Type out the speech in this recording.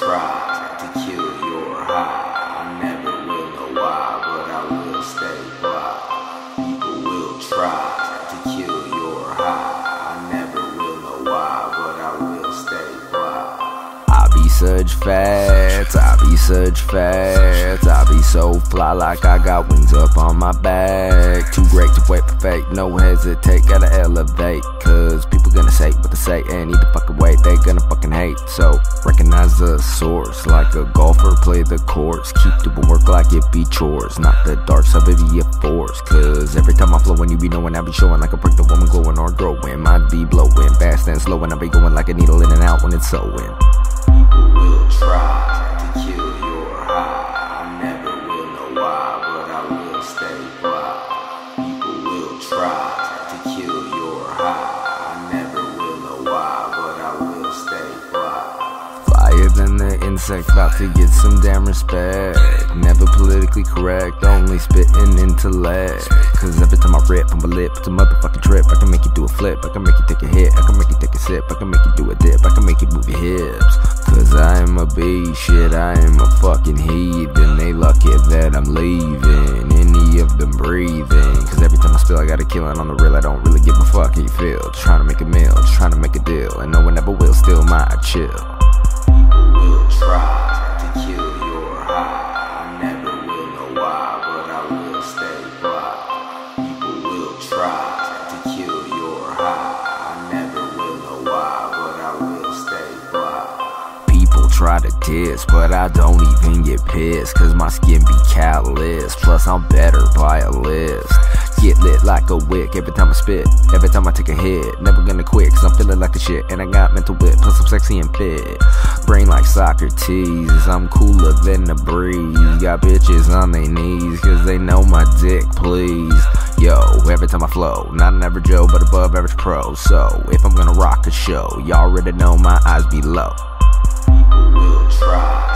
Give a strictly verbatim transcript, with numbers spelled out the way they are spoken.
try to kill your high. I never will know why, but I will stay fly. People will try to kill your high. I never will know why, but I will stay fly. I be SujfatS, I be SujfatS, I be so fly like I got wings up on my back. Too great to wait for fate, no hesitate, gotta elevate. Cause people gonna say what they say and either fucking wait, they gonna fucking hate. So recognize the source, like a golfer play the course. Keep doing work like it be chores, not the dark side it be a force. Cause every time I flow when you be knowing I be showing like a pregnant woman glowing or growing. Might be blowing fast and slow and I be going like a needle in and out when it's sewing. People will try to kill your high. I never will know why, but I will stay fly. People will try to kill your high. I never will know why, but I will stay fly. Flyer than the insect, about to get some damn respect. Never politically correct, only spitting intellect. Cause every time I rip on my lip, it's a motherfucking trip. I can make you do a flip, I can make you take a hit, I can make you take a sip, I can make you do a dip, I can make you move your hips. Cause I am a beast, shit, I am a fucking heathen. They lucky that I'm leaving, any of them breathing. Cause every time I spill I got a killing on the real, I don't really give a fuck how you feel. Just trying to make a meal, just trying to make a deal, and no one ever will steal my chill. People will try to kill your high. I never will know why, but I will stay fly. People will try to kill your high. I never will know why, but I will stay fly. People try to diss, but I don't even get pissed. Cause my skin be callous, plus I'm better by a list. Get lit like a wick every time I spit, every time I take a hit. Never gonna quit cause I'm feeling like the shit, and I got mental wit, plus I'm sexy and fit. Brain like Socrates, I'm cooler than the breeze. Got bitches on their knees cause they know my dick please. Yo, every time I flow, not an average Joe but above average pro. So if I'm gonna rock a show, y'all already know my eyes be low. People will try